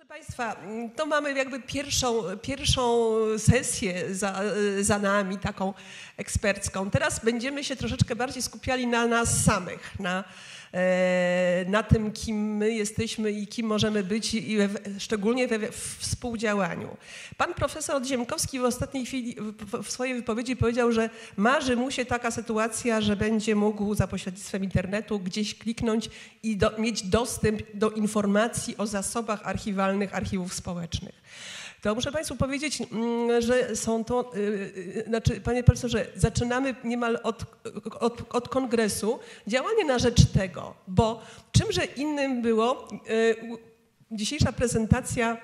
Proszę Państwa, to mamy jakby pierwszą sesję za nami, taką ekspercką. Teraz będziemy się troszeczkę bardziej skupiali na nas samych, na tym, kim my jesteśmy i kim możemy być, szczególnie we współdziałaniu. Pan profesor Odziemkowski w ostatniej chwili w swojej wypowiedzi powiedział, że marzy mu się taka sytuacja, że będzie mógł za pośrednictwem internetu gdzieś kliknąć i mieć dostęp do informacji o zasobach archiwalnych archiwów społecznych. To muszę Państwu powiedzieć, że są to, panie profesorze, zaczynamy niemal od kongresu działanie na rzecz tego, bo czymże innym było dzisiejsza prezentacja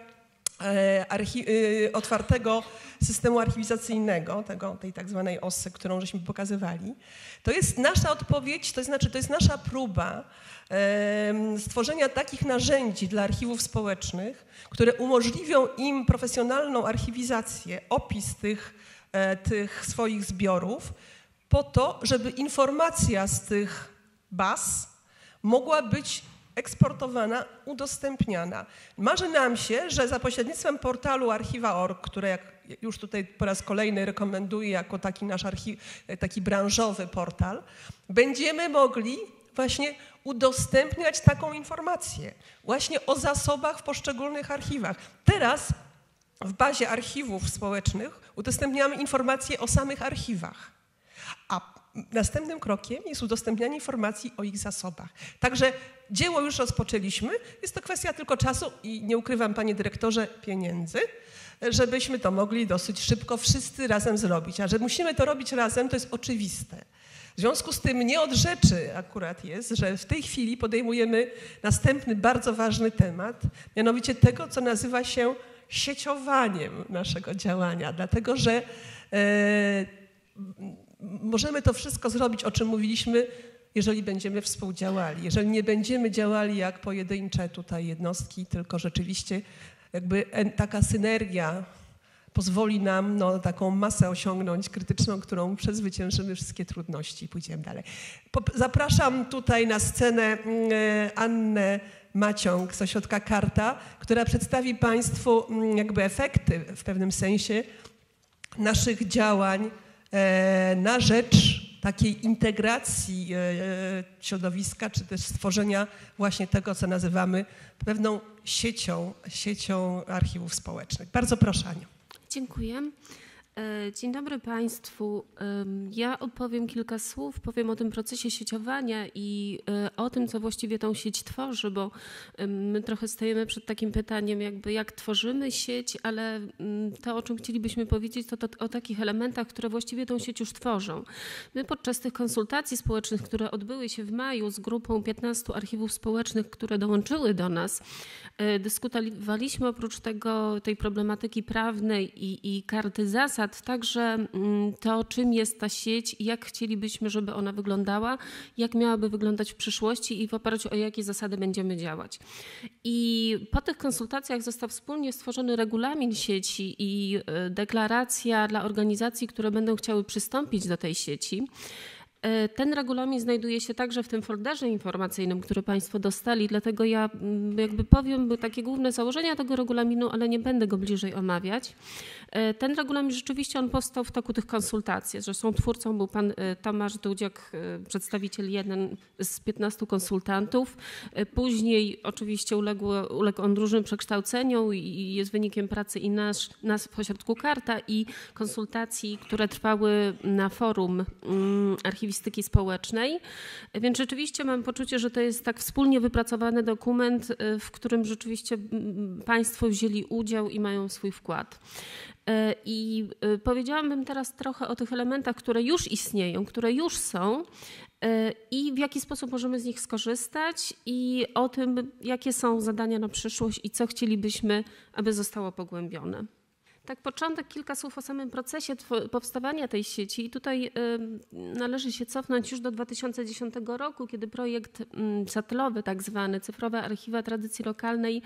otwartego systemu archiwizacyjnego, tej tak zwanej OSSE, którą żeśmy pokazywali. To jest nasza odpowiedź, to jest nasza próba stworzenia takich narzędzi dla archiwów społecznych, które umożliwią im profesjonalną archiwizację, opis tych swoich zbiorów, po to, żeby informacja z tych baz mogła być eksportowana, udostępniana. Marzy nam się, że za pośrednictwem portalu archiwa.org, które jak już tutaj po raz kolejny rekomenduję jako taki nasz taki branżowy portal, będziemy mogli właśnie udostępniać taką informację właśnie o zasobach w poszczególnych archiwach. Teraz w bazie archiwów społecznych udostępniamy informacje o samych archiwach, a następnym krokiem jest udostępnianie informacji o ich zasobach. Także dzieło już rozpoczęliśmy, jest to kwestia tylko czasu i nie ukrywam, panie dyrektorze, pieniędzy, żebyśmy to mogli dosyć szybko wszyscy razem zrobić. A że musimy to robić razem, to jest oczywiste. W związku z tym nie od rzeczy akurat jest, że w tej chwili podejmujemy następny bardzo ważny temat, mianowicie tego, co nazywa się sieciowaniem naszego działania, dlatego że możemy to wszystko zrobić, o czym mówiliśmy, jeżeli będziemy współdziałali. Jeżeli nie będziemy działali jak pojedyncze tutaj jednostki, tylko rzeczywiście jakby taka synergia pozwoli nam taką masę osiągnąć krytyczną, którą przezwyciężymy wszystkie trudności i pójdziemy dalej. Zapraszam tutaj na scenę Annę Maciąg z Ośrodka Karta, która przedstawi Państwu jakby efekty w pewnym sensie naszych działań na rzecz takiej integracji środowiska, czy też stworzenia właśnie tego, co nazywamy pewną siecią archiwów społecznych. Bardzo proszę, Aniu. Dziękuję. Dzień dobry Państwu. Ja odpowiem kilka słów, powiem o tym procesie sieciowania i o tym, co właściwie tą sieć tworzy, bo my trochę stajemy przed takim pytaniem, jakby jak tworzymy sieć, ale to, o czym chcielibyśmy powiedzieć, to o takich elementach, które właściwie tą sieć już tworzą. My podczas tych konsultacji społecznych, które odbyły się w maju z grupą 15 archiwów społecznych, które dołączyły do nas, dyskutowaliśmy oprócz tej problematyki prawnej i karty zasad, także to, czym jest ta sieć i jak chcielibyśmy, żeby ona wyglądała, jak miałaby wyglądać w przyszłości i w oparciu o jakie zasady będziemy działać. I po tych konsultacjach został wspólnie stworzony regulamin sieci i deklaracja dla organizacji, które będą chciały przystąpić do tej sieci. Ten regulamin znajduje się także w tym folderze informacyjnym, który Państwo dostali, dlatego ja jakby powiem takie główne założenia tego regulaminu, ale nie będę go bliżej omawiać. Ten regulamin rzeczywiście on powstał w toku tych konsultacji. Zresztą twórcą był pan Tomasz Dudziak, przedstawiciel jeden z 15 konsultantów. Później oczywiście uległ on różnym przekształceniom i jest wynikiem pracy i nas w Ośrodku Karta i konsultacji, które trwały na forum archiwistyki społecznej. Więc rzeczywiście mam poczucie, że to jest tak wspólnie wypracowany dokument, w którym rzeczywiście Państwo wzięli udział i mają swój wkład. I powiedziałabym teraz trochę o tych elementach, które już istnieją, które już są i w jaki sposób możemy z nich skorzystać i o tym, jakie są zadania na przyszłość i co chcielibyśmy, aby zostało pogłębione. Tak, początek, kilka słów o samym procesie powstawania tej sieci. I tutaj należy się cofnąć już do 2010 roku, kiedy projekt satellowy, tak zwany Cyfrowe Archiwa Tradycji Lokalnej,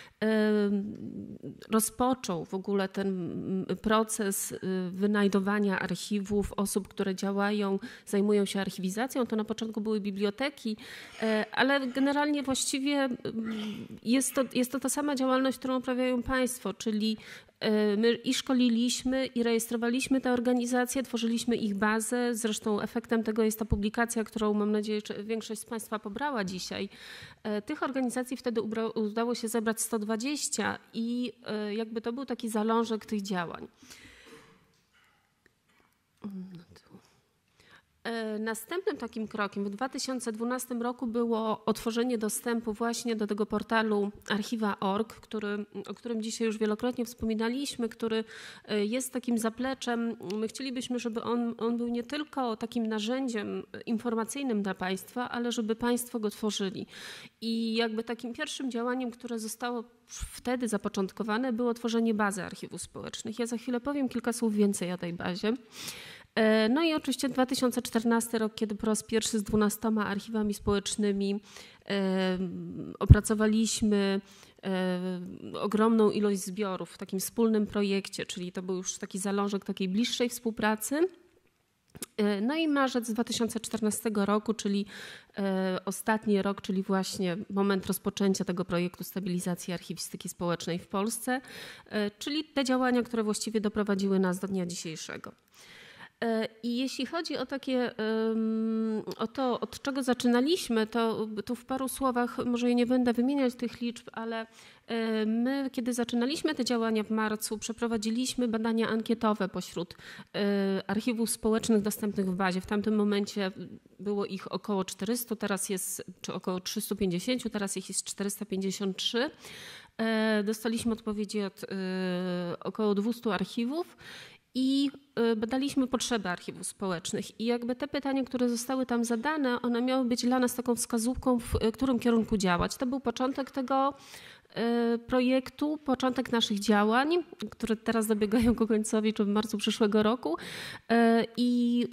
rozpoczął w ogóle ten proces wynajdowania archiwów osób, które działają, zajmują się archiwizacją. To na początku były biblioteki, ale generalnie właściwie jest to ta sama działalność, którą uprawiają państwo, czyli my i szkoliliśmy, i rejestrowaliśmy te organizacje, tworzyliśmy ich bazę. Zresztą efektem tego jest ta publikacja, którą mam nadzieję, że większość z państwa pobrała dzisiaj. Tych organizacji wtedy udało się zebrać 120 i jakby to był taki zalążek tych działań. Następnym takim krokiem w 2012 roku było otworzenie dostępu właśnie do tego portalu archiwa.org, o którym dzisiaj już wielokrotnie wspominaliśmy, który jest takim zapleczem. My chcielibyśmy, żeby on był nie tylko takim narzędziem informacyjnym dla państwa, ale żeby państwo go tworzyli. I jakby takim pierwszym działaniem, które zostało wtedy zapoczątkowane, było tworzenie bazy archiwów społecznych. Ja za chwilę powiem kilka słów więcej o tej bazie. No i oczywiście 2014 rok, kiedy po raz pierwszy z 12 archiwami społecznymi opracowaliśmy ogromną ilość zbiorów w takim wspólnym projekcie, czyli to był już taki zalążek takiej bliższej współpracy. No i marzec 2014 roku, czyli ostatni rok, czyli właśnie moment rozpoczęcia tego projektu stabilizacji archiwistyki społecznej w Polsce, czyli te działania, które właściwie doprowadziły nas do dnia dzisiejszego. I jeśli chodzi o to, od czego zaczynaliśmy, to tu w paru słowach, może ja nie będę wymieniać tych liczb, ale my, kiedy zaczynaliśmy te działania w marcu, przeprowadziliśmy badania ankietowe pośród archiwów społecznych dostępnych w bazie. W tamtym momencie było ich około 400, teraz jest, czy około 350, teraz ich jest 453. Dostaliśmy odpowiedzi od około 200 archiwów. I badaliśmy potrzeby archiwów społecznych. I jakby te pytania, które zostały tam zadane, one miały być dla nas taką wskazówką, w którym kierunku działać. To był początek tego projektu, początek naszych działań, które teraz dobiegają ku końcowi, czy w marcu przyszłego roku. I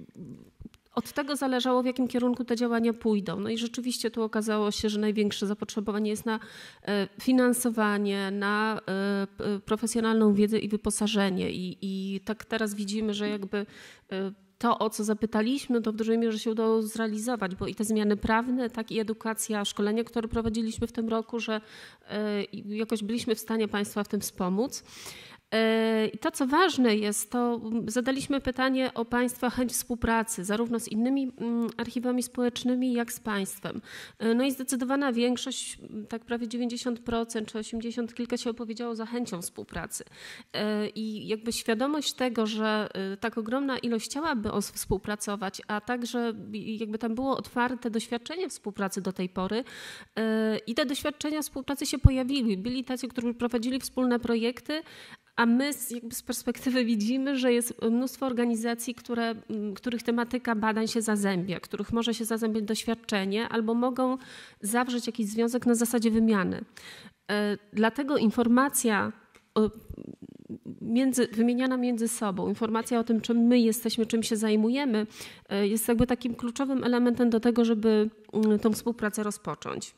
od tego zależało, w jakim kierunku te działania pójdą. No i rzeczywiście tu okazało się, że największe zapotrzebowanie jest na finansowanie, na profesjonalną wiedzę i wyposażenie. I tak teraz widzimy, że jakby to, o co zapytaliśmy, to w dużej mierze się udało zrealizować, bo i te zmiany prawne, tak i edukacja, szkolenia, które prowadziliśmy w tym roku, że jakoś byliśmy w stanie państwa w tym wspomóc. I to, co ważne jest, to zadaliśmy pytanie o państwa chęć współpracy, zarówno z innymi archiwami społecznymi, jak z państwem. No i zdecydowana większość, tak prawie 90% czy 80 kilka się opowiedziało za chęcią współpracy. I jakby świadomość tego, że tak ogromna ilość chciałaby współpracować, a także jakby tam było otwarte doświadczenie współpracy do tej pory i te doświadczenia współpracy się pojawiły. Byli tacy, którzy prowadzili wspólne projekty, a my jakby z perspektywy widzimy, że jest mnóstwo organizacji, których tematyka badań się zazębia, których może się zazębiać doświadczenie albo mogą zawrzeć jakiś związek na zasadzie wymiany. Dlatego informacja wymieniana między sobą, informacja o tym, czym my jesteśmy, czym się zajmujemy, jest jakby takim kluczowym elementem do tego, żeby tą współpracę rozpocząć.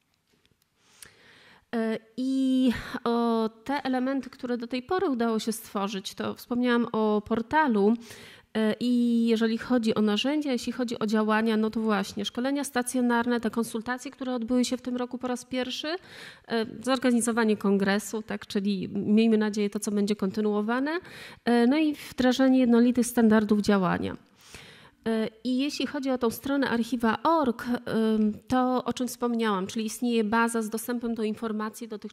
I te elementy, które do tej pory udało się stworzyć, to wspomniałam o portalu i jeżeli chodzi o narzędzia, jeśli chodzi o działania, no to właśnie szkolenia stacjonarne, te konsultacje, które odbyły się w tym roku po raz pierwszy, zorganizowanie kongresu, tak, czyli miejmy nadzieję to, co będzie kontynuowane, no i wdrażanie jednolitych standardów działania. I jeśli chodzi o tą stronę archiwa.org, to o czym wspomniałam, czyli istnieje baza z dostępem do informacji do tych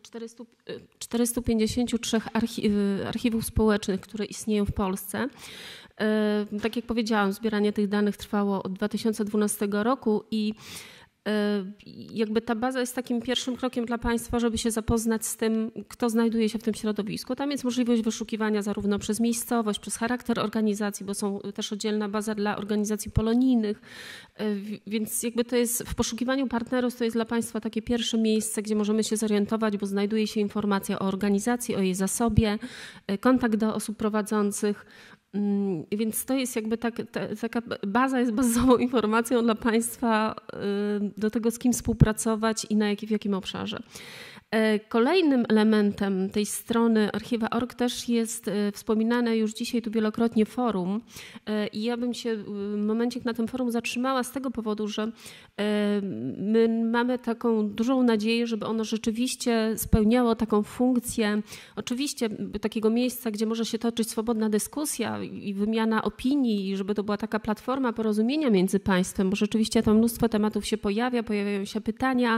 453 archiwów społecznych, które istnieją w Polsce. Tak jak powiedziałam, zbieranie tych danych trwało od 2012 roku i Jakby ta baza jest takim pierwszym krokiem dla Państwa, żeby się zapoznać z tym, kto znajduje się w tym środowisku. Tam jest możliwość wyszukiwania zarówno przez miejscowość, przez charakter organizacji, bo są też oddzielna baza dla organizacji polonijnych, więc jakby to jest w poszukiwaniu partnerów, to jest dla Państwa takie pierwsze miejsce, gdzie możemy się zorientować, bo znajduje się informacja o organizacji, o jej zasobie, kontakt do osób prowadzących. Więc to jest jakby taka baza jest bazową informacją dla Państwa do tego, z kim współpracować i w jakim obszarze. Kolejnym elementem tej strony archiwa.org też jest wspominane już dzisiaj tu wielokrotnie forum i ja bym się momencik na tym forum zatrzymała z tego powodu, że my mamy taką dużą nadzieję, żeby ono rzeczywiście spełniało taką funkcję, oczywiście takiego miejsca, gdzie może się toczyć swobodna dyskusja i wymiana opinii i żeby to była taka platforma porozumienia między państwem, bo rzeczywiście tam mnóstwo tematów się pojawiają się pytania,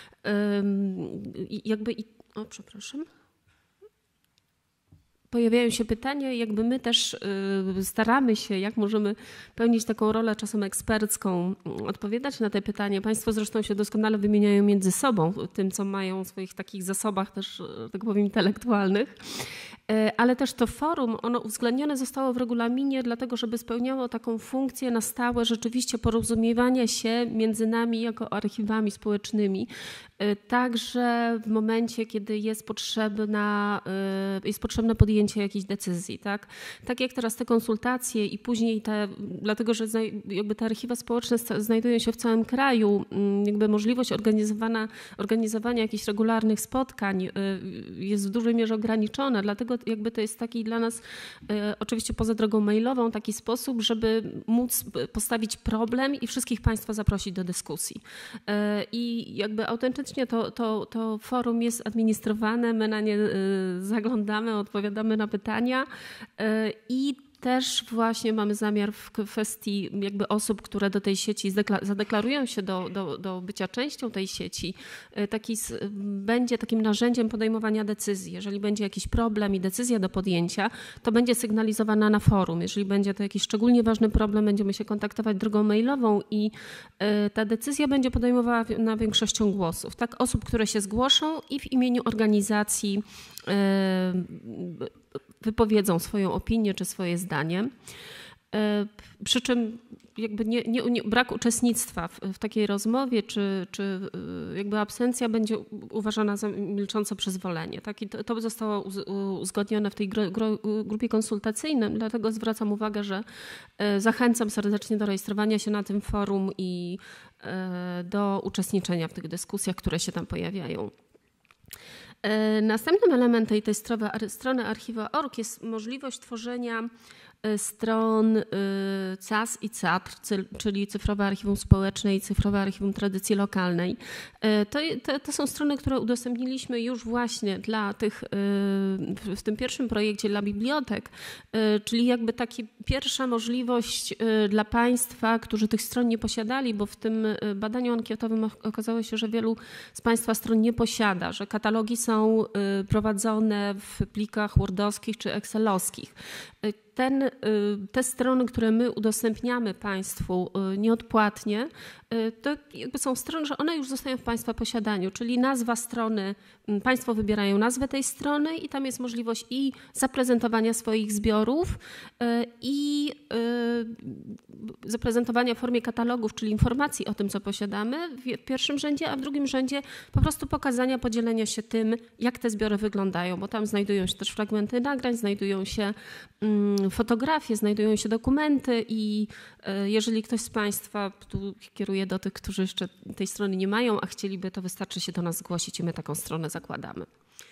pojawiają się pytania i jakby my też staramy się, jak możemy pełnić taką rolę czasem ekspercką, odpowiadać na te pytania. Państwo zresztą się doskonale wymieniają między sobą tym, co mają w swoich takich zasobach też, tak powiem, intelektualnych. Ale też to forum, ono uwzględnione zostało w regulaminie dlatego, żeby spełniało taką funkcję na stałe rzeczywiście porozumiewania się między nami jako archiwami społecznymi. Także w momencie, kiedy jest potrzebne podjęcie jakiejś decyzji. Tak jak teraz te konsultacje i później dlatego, że jakby te archiwa społeczne znajdują się w całym kraju, jakby możliwość organizowania jakichś regularnych spotkań jest w dużej mierze ograniczona, dlatego jakby to jest taki dla nas, oczywiście poza drogą mailową, taki sposób, żeby móc postawić problem i wszystkich Państwa zaprosić do dyskusji. I jakby autentycznie to forum jest administrowane, my na nie zaglądamy, odpowiadamy na pytania i też właśnie mamy zamiar w kwestii jakby osób, które do tej sieci zadeklarują się do bycia częścią tej sieci, będzie takim narzędziem podejmowania decyzji. Jeżeli będzie jakiś problem i decyzja do podjęcia, to będzie sygnalizowana na forum. Jeżeli będzie to jakiś szczególnie ważny problem, będziemy się kontaktować drogą mailową i ta decyzja będzie podejmowana większością głosów. Tak, osób, które się zgłoszą i w imieniu organizacji wypowiedzą swoją opinię czy swoje zdanie. Przy czym jakby brak uczestnictwa w takiej rozmowie czy jakby absencja będzie uważana za milczące przyzwolenie. Tak? I to zostało uzgodnione w tej grupie konsultacyjnej, dlatego zwracam uwagę, że zachęcam serdecznie do rejestrowania się na tym forum i do uczestniczenia w tych dyskusjach, które się tam pojawiają. Następnym elementem tej strony archiwa.org jest możliwość tworzenia stron CAS i CATR, czyli Cyfrowe Archiwum Społeczne i Cyfrowe Archiwum Tradycji Lokalnej. To są strony, które udostępniliśmy już właśnie dla tych, w tym pierwszym projekcie dla bibliotek, czyli jakby taka pierwsza możliwość dla Państwa, którzy tych stron nie posiadali, bo w tym badaniu ankietowym okazało się, że wielu z Państwa stron nie posiada, że katalogi są prowadzone w plikach wordowskich czy excelowskich. Te strony, które my udostępniamy Państwu nieodpłatnie, to jakby są strony, że one już zostają w Państwa posiadaniu, czyli nazwa strony, Państwo wybierają nazwę tej strony i tam jest możliwość i zaprezentowania swoich zbiorów i zaprezentowania w formie katalogów, czyli informacji o tym, co posiadamy w pierwszym rzędzie, a w drugim rzędzie po prostu pokazania, podzielenia się tym, jak te zbiory wyglądają, bo tam znajdują się też fragmenty nagrań, znajdują się fotografie, znajdują się dokumenty i jeżeli ktoś z Państwa, tu kieruję do tych, którzy jeszcze tej strony nie mają, a chcieliby, to wystarczy się do nas zgłosić i my taką stronę zakładamy.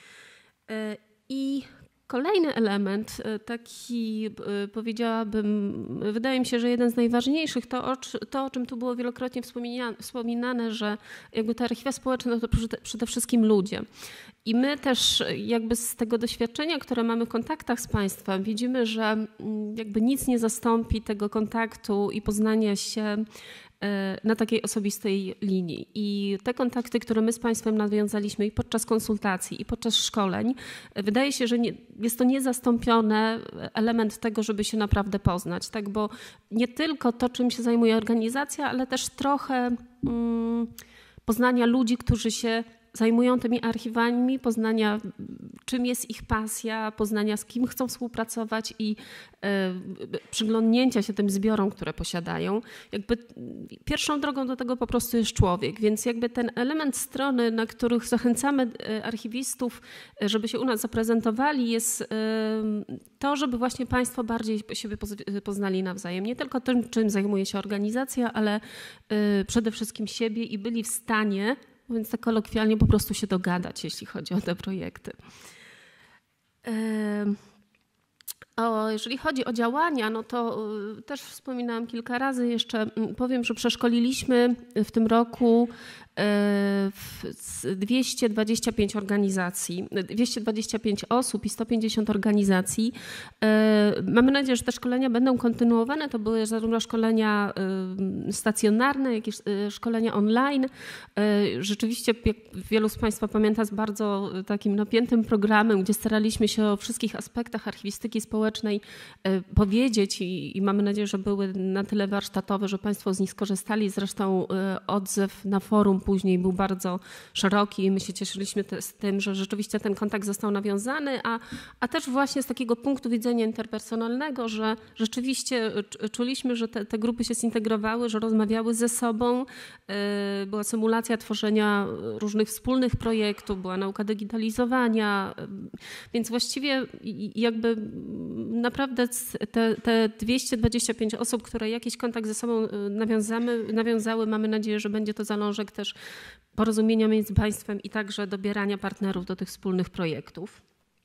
I kolejny element, taki powiedziałabym, wydaje mi się, że jeden z najważniejszych, to o czym tu było wielokrotnie wspominane, że jakby te archiwa społeczne to przede wszystkim ludzie. I my też jakby z tego doświadczenia, które mamy w kontaktach z Państwem, widzimy, że jakby nic nie zastąpi tego kontaktu i poznania się na takiej osobistej linii. I te kontakty, które my z Państwem nawiązaliśmy i podczas konsultacji, i podczas szkoleń, wydaje się, że jest to niezastąpiony element tego, żeby się naprawdę poznać, tak? Bo nie tylko to, czym się zajmuje organizacja, ale też trochę poznania ludzi, którzy się zajmują tymi archiwami, poznania, czym jest ich pasja, poznania, z kim chcą współpracować i przyglądnięcia się tym zbiorom, które posiadają. Jakby pierwszą drogą do tego po prostu jest człowiek, więc jakby ten element strony, na których zachęcamy archiwistów, żeby się u nas zaprezentowali, jest to, żeby właśnie Państwo bardziej siebie poznali nawzajem. Nie tylko tym, czym zajmuje się organizacja, ale przede wszystkim siebie i byli w stanie, więc tak kolokwialnie, po prostu się dogadać, jeśli chodzi o te projekty. Jeżeli chodzi o działania, no to też wspominałam kilka razy, jeszcze powiem, że przeszkoliliśmy w tym roku 225 organizacji, 225 osób i 150 organizacji. Mamy nadzieję, że te szkolenia będą kontynuowane. To były zarówno szkolenia stacjonarne, jak i szkolenia online. Rzeczywiście, jak wielu z Państwa pamięta, z bardzo takim napiętym programem, gdzie staraliśmy się o wszystkich aspektach archiwistyki społecznej powiedzieć i mamy nadzieję, że były na tyle warsztatowe, że Państwo z nich skorzystali. Zresztą odzew na forum później był bardzo szeroki i my się cieszyliśmy z tym, że rzeczywiście ten kontakt został nawiązany, a też właśnie z takiego punktu widzenia interpersonalnego, że rzeczywiście czuliśmy, że te grupy się zintegrowały, że rozmawiały ze sobą. Była symulacja tworzenia różnych wspólnych projektów, była nauka digitalizowania, więc właściwie jakby naprawdę te 225 osób, które jakiś kontakt ze sobą nawiązały, mamy nadzieję, że będzie to zalążek też porozumienia między państwem i także dobierania partnerów do tych wspólnych projektów.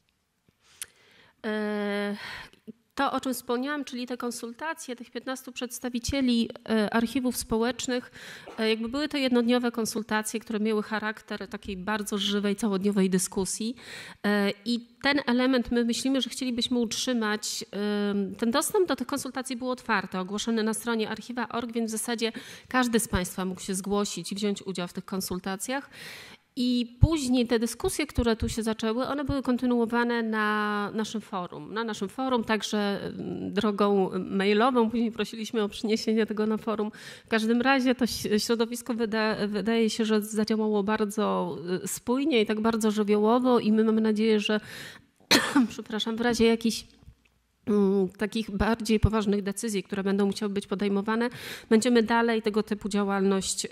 To, o czym wspomniałam, czyli te konsultacje tych 15 przedstawicieli archiwów społecznych, jakby były to jednodniowe konsultacje, które miały charakter takiej bardzo żywej, całodniowej dyskusji i ten element my myślimy, że chcielibyśmy utrzymać. Ten dostęp do tych konsultacji był otwarty, ogłoszony na stronie archiwa.org, więc w zasadzie każdy z Państwa mógł się zgłosić i wziąć udział w tych konsultacjach. I później te dyskusje, które tu się zaczęły, one były kontynuowane na naszym forum. Na naszym forum, także drogą mailową. Później prosiliśmy o przyniesienie tego na forum. W każdym razie to środowisko wydaje się, że zadziałało bardzo spójnie i tak bardzo żywiołowo i my mamy nadzieję, że przepraszam, w razie jakichś takich bardziej poważnych decyzji, które będą musiały być podejmowane, będziemy dalej tego typu działalność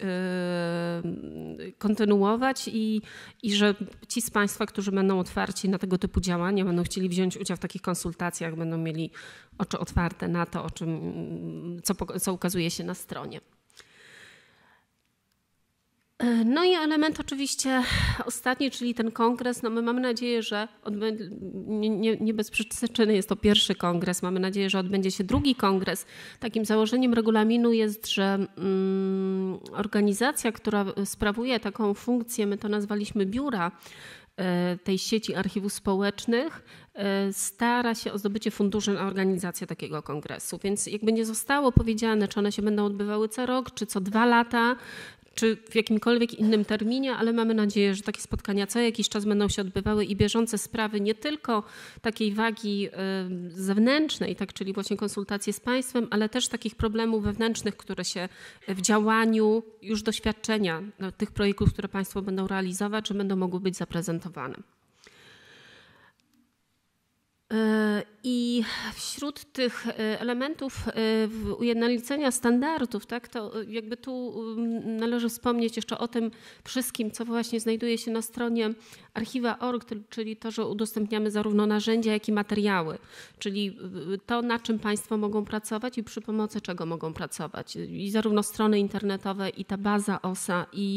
kontynuować i że ci z Państwa, którzy będą otwarci na tego typu działania, będą chcieli wziąć udział w takich konsultacjach, będą mieli oczy otwarte na to, co ukazuje się na stronie. No i element oczywiście ostatni, czyli ten kongres. No my mamy nadzieję, że nie bez przyczyny jest to pierwszy kongres. Mamy nadzieję, że odbędzie się drugi kongres. Takim założeniem regulaminu jest, że organizacja, która sprawuje taką funkcję, my to nazwaliśmy biura tej sieci archiwów społecznych, stara się o zdobycie funduszy na organizację takiego kongresu. Więc jakby nie zostało powiedziane, czy one się będą odbywały co rok, czy co 2 lata, czy w jakimkolwiek innym terminie, ale mamy nadzieję, że takie spotkania co jakiś czas będą się odbywały i bieżące sprawy nie tylko takiej wagi zewnętrznej, tak, czyli właśnie konsultacje z państwem, ale też takich problemów wewnętrznych, które się w działaniu już doświadczenia tych projektów, które państwo będą realizować, że będą mogły być zaprezentowane. I wśród tych elementów ujednolicenia standardów, tak, to jakby tu należy wspomnieć jeszcze o tym wszystkim, co właśnie znajduje się na stronie archiwa.org, czyli to, że udostępniamy zarówno narzędzia, jak i materiały, czyli to, na czym państwo mogą pracować i przy pomocy czego mogą pracować. I zarówno strony internetowe, i ta baza OSA, i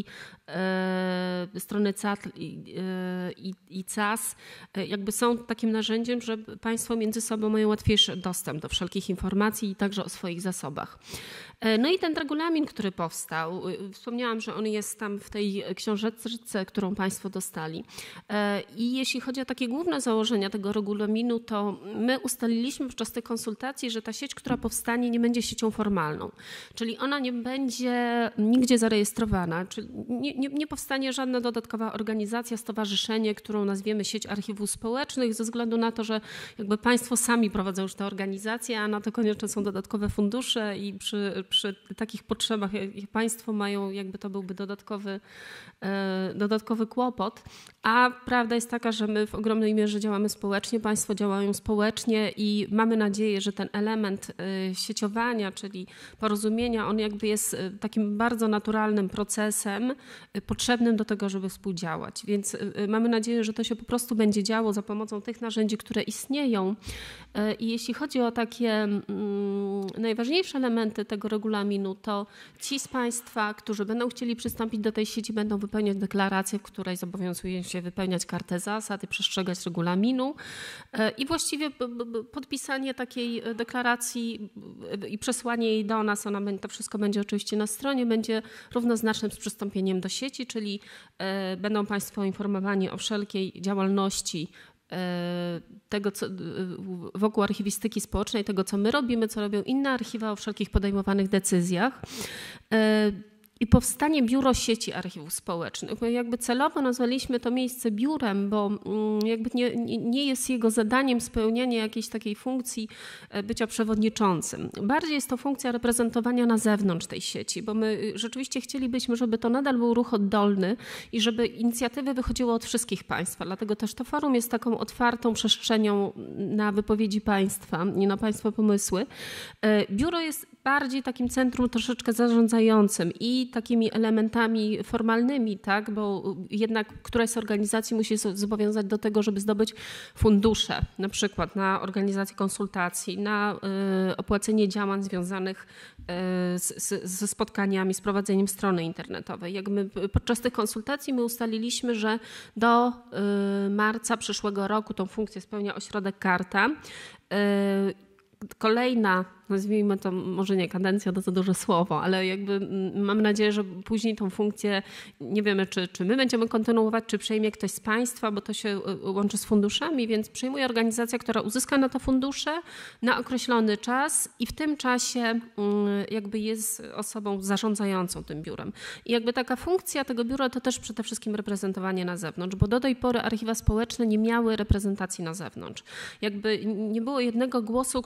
strony CAT i CAS jakby są takim narzędziem, żeby Państwo między sobą mają łatwiejszy dostęp do wszelkich informacji i także o swoich zasobach. No i ten regulamin, który powstał, wspomniałam, że on jest tam w tej książeczce, którą Państwo dostali. I jeśli chodzi o takie główne założenia tego regulaminu, to my ustaliliśmy podczas tych konsultacji, że ta sieć, która powstanie, nie będzie siecią formalną. Czyli ona nie będzie nigdzie zarejestrowana, czyli nie powstanie żadna dodatkowa organizacja, stowarzyszenie, którą nazwiemy sieć archiwów społecznych, ze względu na to, że jakby Państwo sami prowadzą już te organizacje, a na to konieczne są dodatkowe fundusze i przy takich potrzebach, jak Państwo mają, jakby to byłby dodatkowy kłopot. A prawda jest taka, że my w ogromnej mierze działamy społecznie, Państwo działają społecznie i mamy nadzieję, że ten element sieciowania, czyli porozumienia, on jakby jest takim bardzo naturalnym procesem potrzebnym do tego, żeby współdziałać. Więc mamy nadzieję, że to się po prostu będzie działo za pomocą tych narzędzi, które istnieją. I jeśli chodzi o takie najważniejsze elementy tego regulaminu, to ci z Państwa, którzy będą chcieli przystąpić do tej sieci, będą wypełniać deklarację, w której zobowiązują się wypełniać kartę zasad i przestrzegać regulaminu. I właściwie podpisanie takiej deklaracji i przesłanie jej do nas, to wszystko będzie oczywiście na stronie, będzie równoznacznym z przystąpieniem do sieci, czyli będą Państwo informowani o wszelkiej działalności tego, co wokół archiwistyki społecznej, tego, co my robimy, co robią inne archiwa, o wszelkich podejmowanych decyzjach. I powstanie biuro sieci archiwów społecznych. My jakby celowo nazwaliśmy to miejsce biurem, bo jakby nie jest jego zadaniem spełnianie jakiejś takiej funkcji bycia przewodniczącym. Bardziej jest to funkcja reprezentowania na zewnątrz tej sieci, bo my rzeczywiście chcielibyśmy, żeby to nadal był ruch oddolny i żeby inicjatywy wychodziły od wszystkich Państwa. Dlatego też to forum jest taką otwartą przestrzenią na wypowiedzi Państwa i na Państwa pomysły. Biuro jest bardziej takim centrum troszeczkę zarządzającym i takimi elementami formalnymi, tak, bo jednak któraś z organizacji musi się zobowiązać do tego, żeby zdobyć fundusze, na przykład na organizację konsultacji, na opłacenie działań związanych ze spotkaniami, z prowadzeniem strony internetowej. Jak my podczas tych konsultacji my ustaliliśmy, że do marca przyszłego roku tą funkcję spełnia ośrodek Karta. Kolejna, nazwijmy to może nie kadencja, to za duże słowo, ale jakby mam nadzieję, że później tą funkcję, nie wiemy czy my będziemy kontynuować, czy przejmie ktoś z Państwa, bo to się łączy z funduszami, więc przejmuje organizacja, która uzyska na to fundusze na określony czas i w tym czasie jakby jest osobą zarządzającą tym biurem. I jakby taka funkcja tego biura to też przede wszystkim reprezentowanie na zewnątrz, bo do tej pory archiwa społeczne nie miały reprezentacji na zewnątrz. Jakby nie było jednego głosu,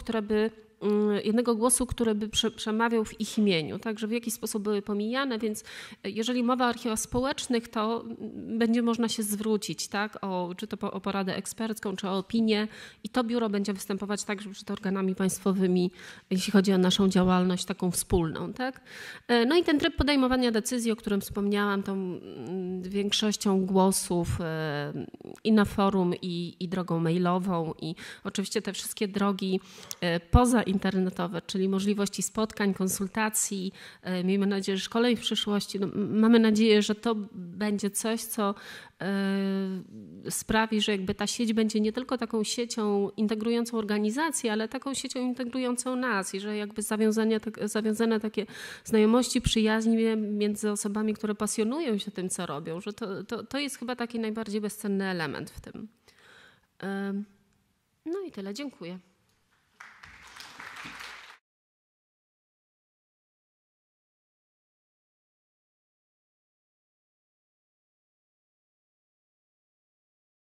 który by przemawiał w ich imieniu, także w jakiś sposób były pomijane, więc jeżeli mowa o archiwach społecznych, to będzie można się zwrócić, tak, czy to o poradę ekspercką, czy o opinię i to biuro będzie występować także przed organami państwowymi, jeśli chodzi o naszą działalność taką wspólną, tak. No i ten tryb podejmowania decyzji, o którym wspomniałam, tą większością głosów i na forum, i drogą mailową i oczywiście te wszystkie drogi pozainternetowe, czyli możliwości spotkań, konsultacji, miejmy nadzieję, że szkoleń w przyszłości. No, mamy nadzieję, że to będzie coś, co sprawi, że jakby ta sieć będzie nie tylko taką siecią integrującą organizację, ale taką siecią integrującą nas i że jakby zawiązane takie znajomości, przyjaźnie między osobami, które pasjonują się tym, co robią, że to jest chyba taki najbardziej bezcenny element w tym. No i tyle. Dziękuję.